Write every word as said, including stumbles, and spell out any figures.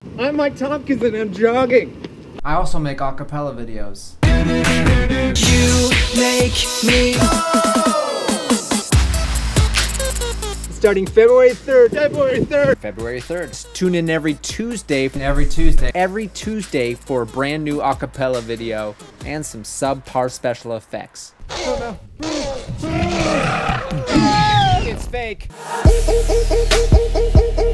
I'm Mike Tompkins and I'm jogging. I also make acapella videos. You make me. Starting February third, February third. February third. Tune in every Tuesday, Every Tuesday. every Tuesday for a brand new acapella video and some subpar special effects. Oh no. It's fake.